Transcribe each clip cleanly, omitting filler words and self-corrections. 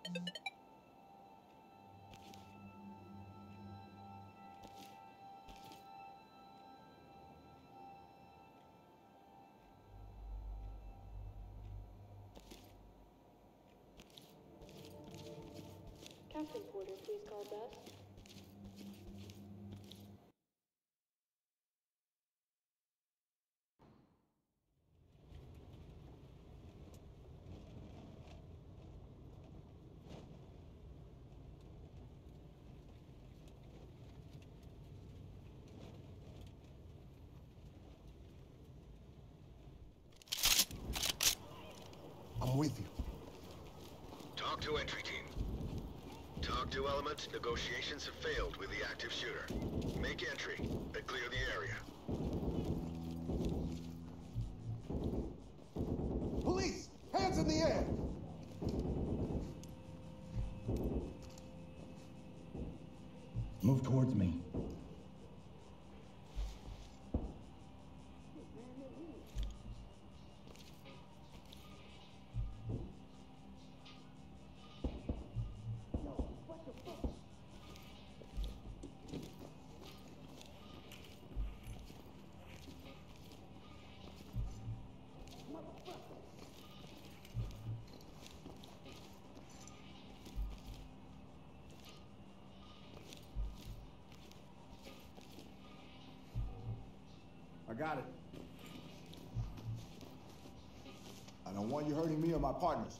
Captain Porter, please call Beth. I'm with you. Talk to entry team. Talk to Element. Negotiations have failed with the active shooter. Make entry and clear the area. Police! Hands in the air! Move towards me. I got it. I don't want you hurting me or my partners.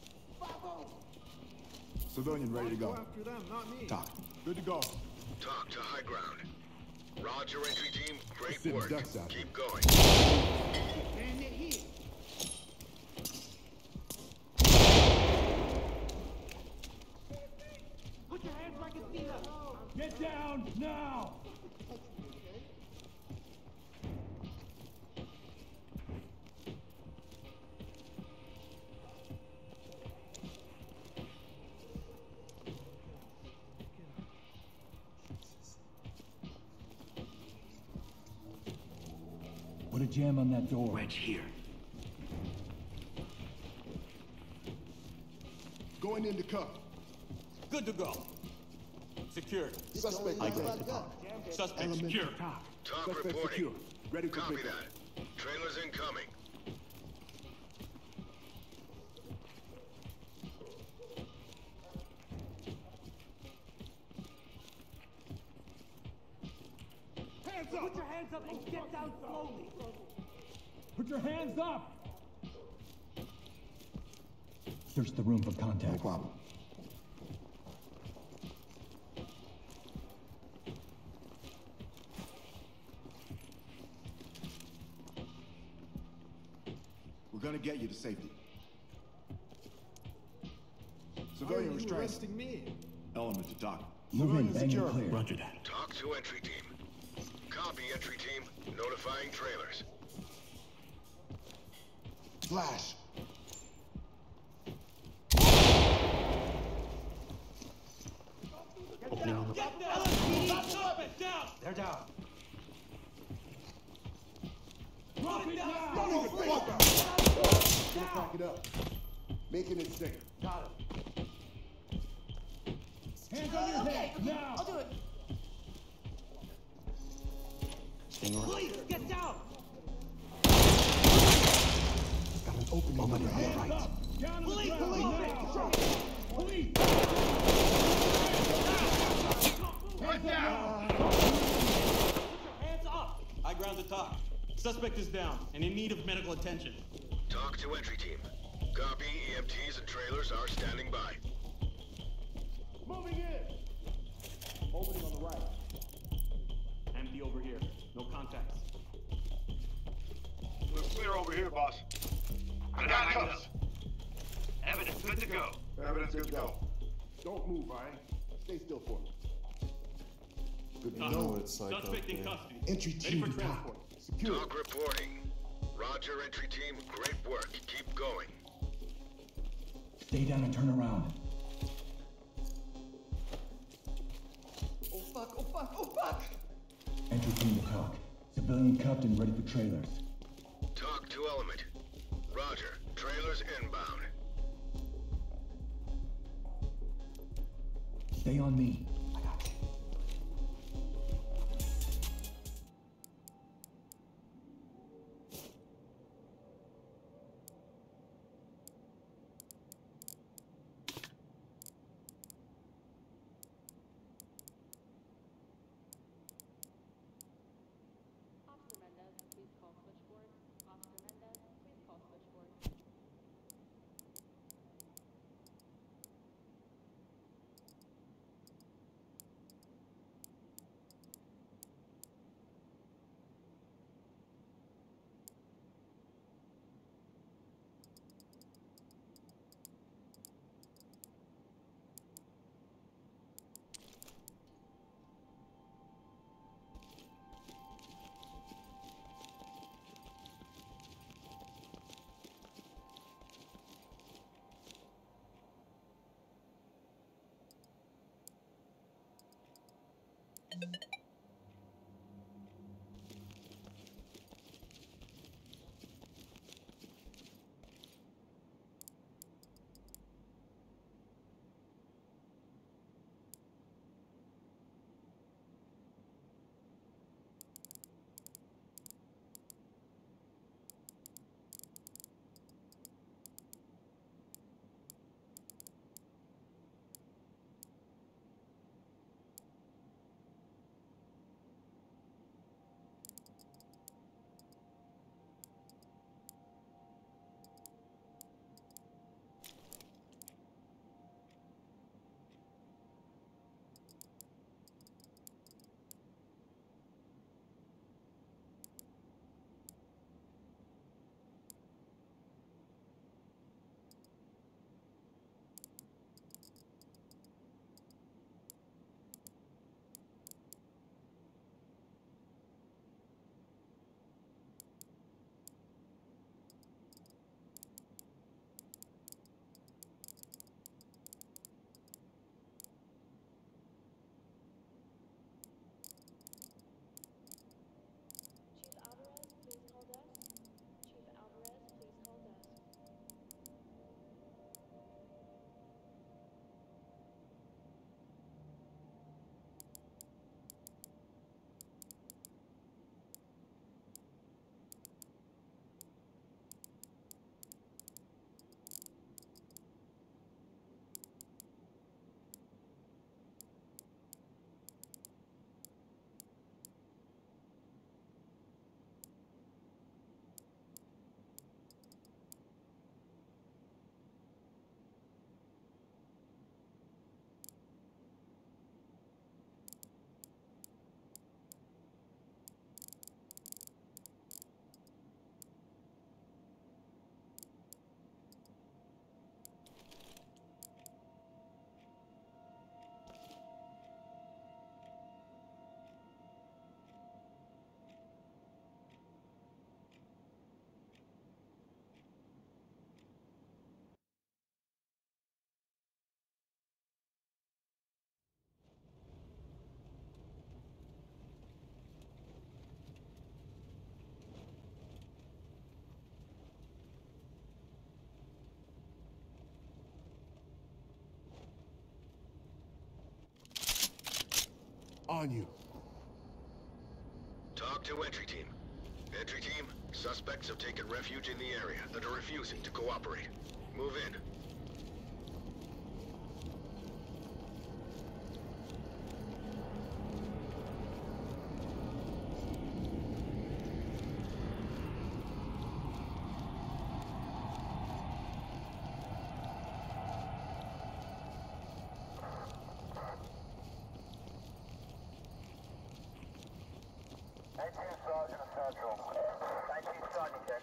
Civilian ready to go. Go after them, not me. Talk. Good to go. Talk to high ground. Roger, entry team. Great Sitting work. ducks out. Keep going. Bandit here. Put your hands where I can see them. Get down now! Put a jam on that door. Wedge here. Going into cuff. Good to go. Secured. Suspect I dead. got the talk. Suspect Element secure. talk. Talk Suspect reporting. secure. Ready for Copy pickup. that. Trailers incoming. Hands up! Put your hands up and get down slowly. Put your hands up! Search the room for contact. No problem. We're gonna get you to safety. Civilian restraint. Arresting me. Element to talk. Move in, Civilian bang and secure. clear. Roger that. Talk to entry team. Copy, entry team. Notifying trailers. Flash. Opening on the... Get down! Stop it! Down! They're down. Drop it down! Don't even think about it. Gonna crack it up. Making it stick. Got it. Hands on your head, now! I'll do it. Staying around. Please, get down! Got an opening on your head. Hands up! Down on the Police! ground, Police! now! Police! Hands up! Hands up! High ground to talk. Suspect is down and in need of medical attention. Talk to entry team. Copy, EMTs and trailers are standing by. Moving in. Opening on the right. Empty over here. No contacts. We're clear over here, boss. I got cuffs. Evidence good to go. Evidence good to go. Don't move, Ryan. Stay still for me. Good to know it's like Suspect in custody. Entry Ready team for to talk. transport. Secure. Talk reporting. Roger, entry team. Great work. Keep going. Stay down and turn around. Oh fuck, oh fuck, oh fuck! Entry team to talk. Civilian cuffed and ready for trailers. Talk to Element. Roger. Trailers inbound. Stay on me. I got you. Officer Mendez, please call switchboard. Officer Mendez, please call switchboard. Chief Alvarez, please call desk. Chief Alvarez, please call desk. On you. Talk to entry team. Entry team, suspects have taken refuge in the area and are refusing to cooperate. Move in. Sergeant Central. 19 Sergeant.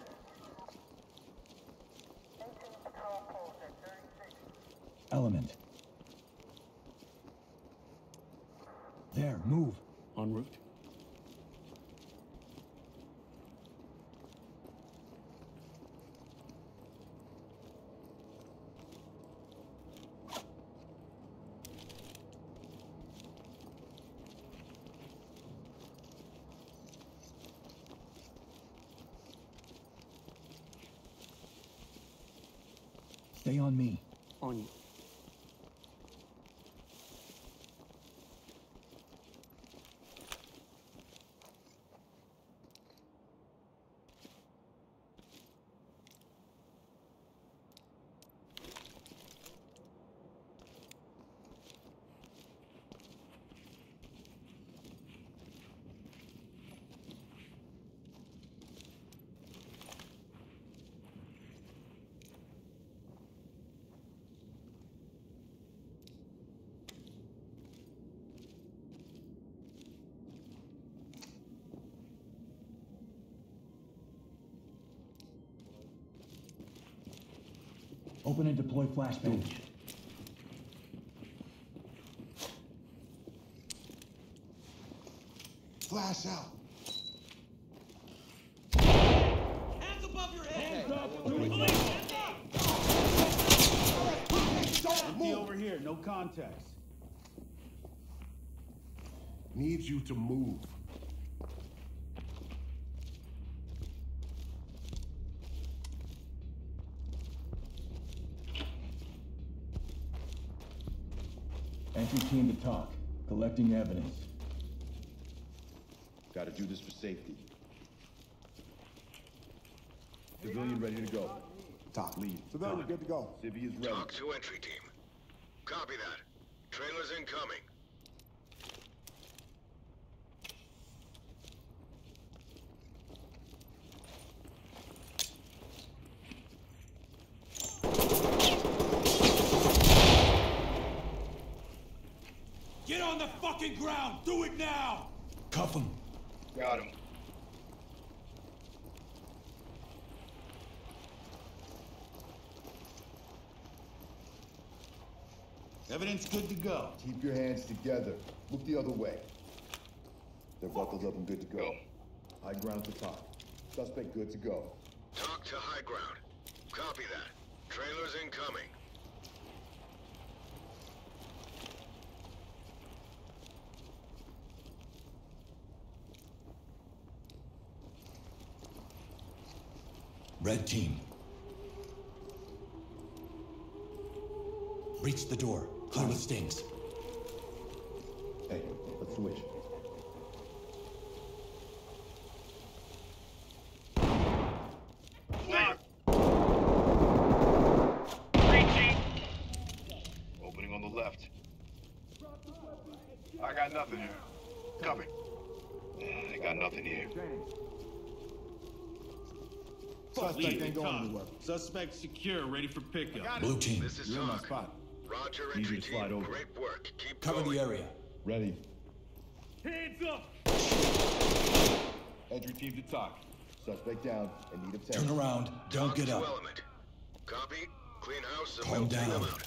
18 patrol post at 36. Element. There, move. En route. Stay on me. On you. Open and deploy flashbang. Flash out. Hands above your head! Hands up! Police, hands up! Empty over here, no contacts. Needs you to move. Entry team to talk. Collecting evidence. Gotta do this for safety. Civilian ready to go. Talk, lead. Civilian good to go. Civvy is ready. Talk to entry team. Copy that. Trailers incoming. Get on the fucking ground! Do it now! Cuff him. Got him. Evidence good to go. Keep your hands together. Look the other way. They're buckled up and good to go. High ground to talk. Suspect good to go. Talk to high ground. Copy that. Trailers incoming. Red team. Breach the door. Clear with stings. Hey, let's switch. Stop. Breaching. Opening on the left. I got nothing here. Copy. I got nothing here. Suspect ain't going anywhere. Suspect secure, ready for pickup. Blue team. This is You're in my Talk. spot. Roger, Easy entry to slide team. over. Great work. Keep Cover going. the area. Ready. Hands up! Entry team to talk. Suspect down and need Turn attention. around. Don't Talk get to up. Element. Copy. Clean house and Calm we'll take them down. out.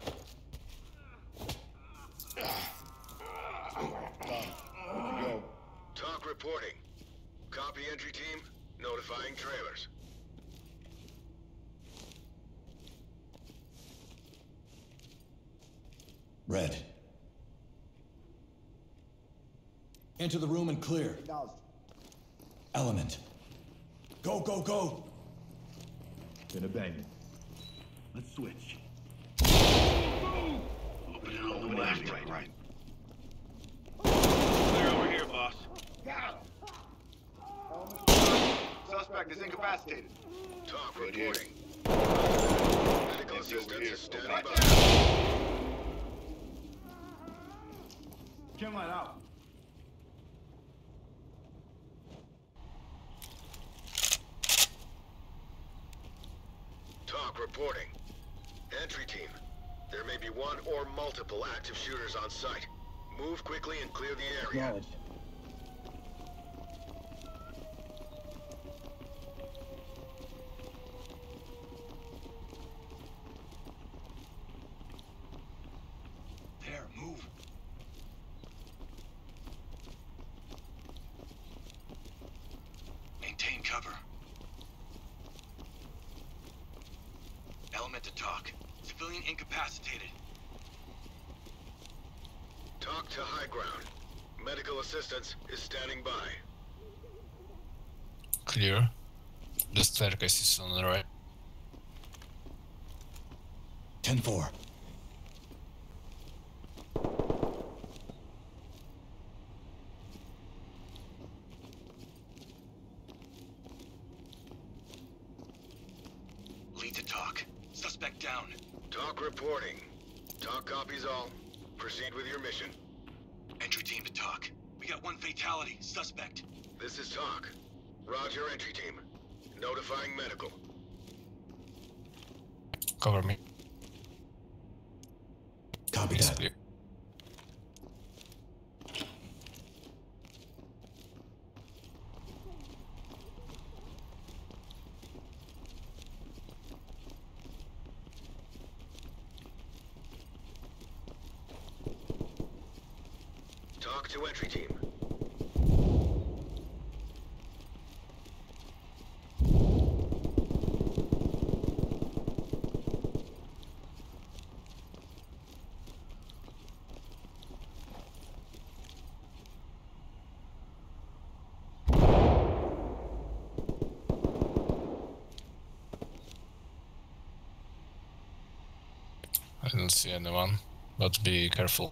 Good to go. Talk reporting. Copy entry team. Notifying trailers. Red. Enter the room and clear. Element. Go, go, go! Gonna bang it. Let's switch. Opening on the left. Right. Clear over here, boss. Suspect is incapacitated. Talk Right here. reporting. Medical Empty over assistance here. is standing Right. by. Chem light out. Talk reporting. Entry team. There may be one or multiple active shooters on site. Move quickly and clear the area. Acknowledged. There, move. Maintain cover. Element to talk. Civilian incapacitated. Talk to high ground. Medical assistance is standing by. Clear. The staircase is on the right. 10-4. Lead to talk. Suspect down. Talk reporting. Talk copies all. Proceed with your mission. Entry team to talk. We got one fatality. Suspect. This is Talk. Roger, entry team. Notifying medical. Cover me. Copy It's that. clear. Talk to entry team. I don't see anyone, but be careful.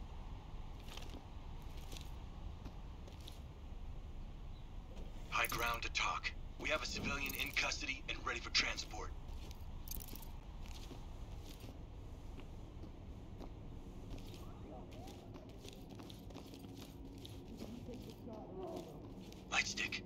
High ground to talk. We have a civilian in custody and ready for transport. Lightstick.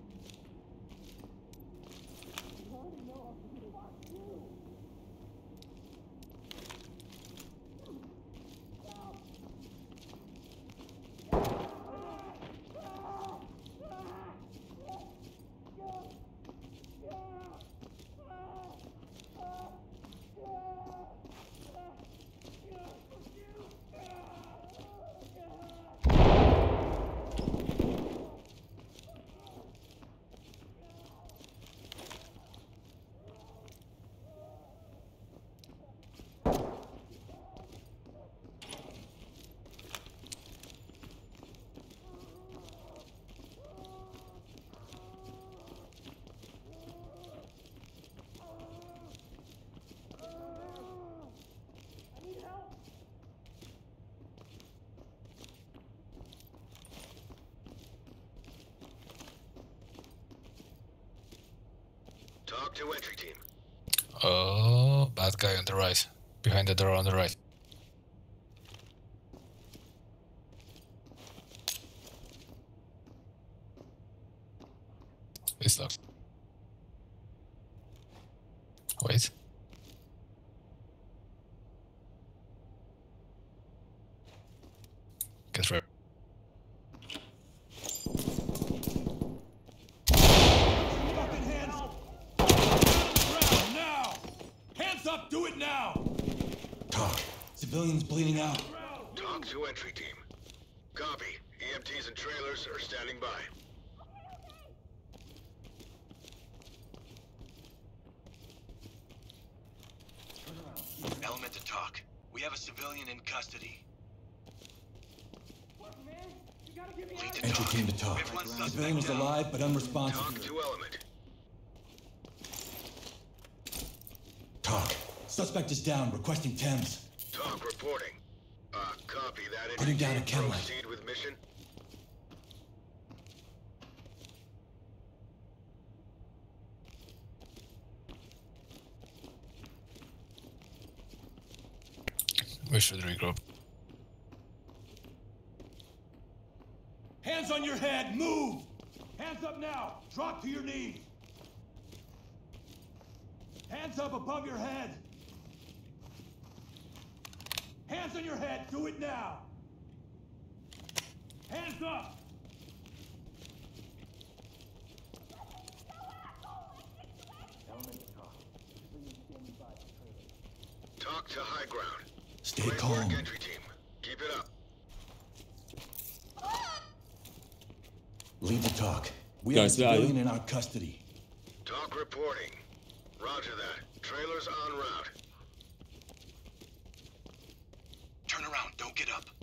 Talk to entry team. Oh, bad guy on the right. Behind the door on the right. It's locked. Wait. Get ready. Fucking hands! Ground now! Hands up! Do it now! Talk. Civilians bleeding out. Talk to entry team. Copy. EMTs and trailers are standing by. Element to talk. We have a civilian in custody. Lead to Entry talk. team to talk. We have one suspect Civilian was down. alive but unresponsive. Talk to element. Talk. Suspect is down, requesting Thames. Talk reporting. Copy that. Putting down a Entry team. chem light. Proceed with mission. We should regroup. Hands on your head! Move! Hands up now! Drop to your knees! Hands up above your head! Hands on your head! Do it now! Hands up! Talk to high ground. Stay Great calm. work, entry team. Keep it up. Lead the talk. We have a Guys, value. civilian in our custody. Talk reporting. Roger that. Trailers en route. Turn around. Don't get up.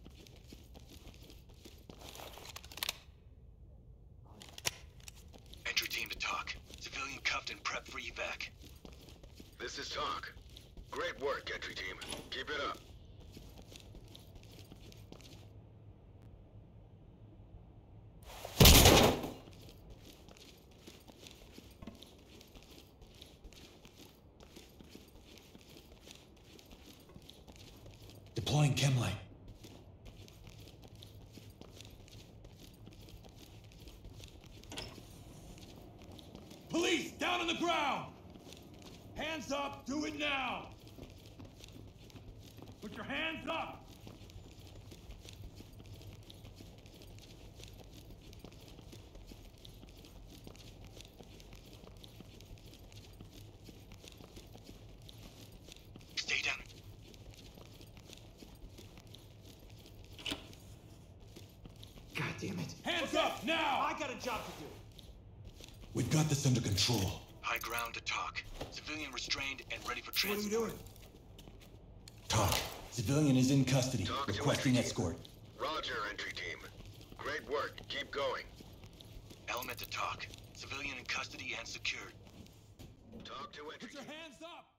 Entry team to talk. Civilian cuffed and prepped for evac. This is talk. Great work, entry team. Keep it up. Deploying chem light. Police, down on the ground! Hands up! Do it now! Put your hands up! Stay down. God damn it. Hands up, now! I got a job to do. We've got this under control. High ground to talk. Civilian restrained and ready for What are you transport. doing? Talk. Civilian is in custody. Talk to Requesting entry escort. team. Roger, entry team. Great work. Keep going. Element to talk. Civilian in custody and secured. Talk to entry Put your team. hands up!